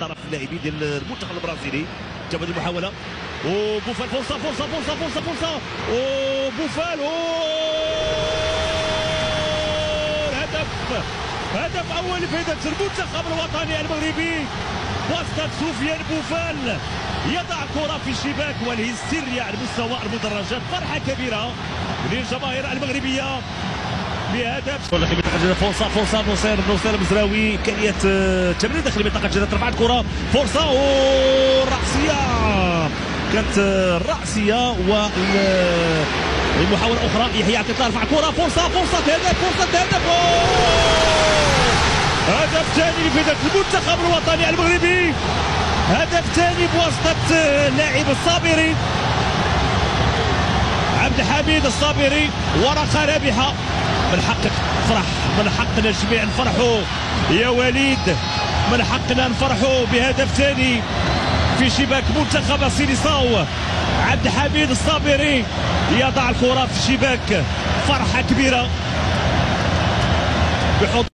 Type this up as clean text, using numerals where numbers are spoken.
طرف اللاعبين ديال المنتخب البرازيلي. تم هذه المحاوله وبوفال فرصه فرصه فرصه فرصه فرصه وبوفال هدف اول لفائده المنتخب الوطني المغربي وسط سفيان بوفال يضع كرة في الشباك والهستيريا على مستوى المدرجات. فرحة كبيرة للجماهير المغربية بهدف داخل منطقة الجزاء. فرصة نصير مزراوي إمكانية تمرير داخل منطقة الجزاء. ترفع الكرة فرصة ورأسية كانت رأسية والمحاولة أخرى. يحيى عطية رفع الكرة فرصة هدف هدف ثاني لفائدة المنتخب الوطني المغربي. هدف ثاني بواسطة اللاعب الصابري عبد الحميد الصابري. ورقة رابحة. من حقك تفرح، من حقنا الجميع نفرحوا يا وليد، من حقنا نفرحوا بهدف ثاني في شباك منتخب سيليساو. عبد الحميد الصابري يضع الكرة في الشباك. فرحة كبيرة.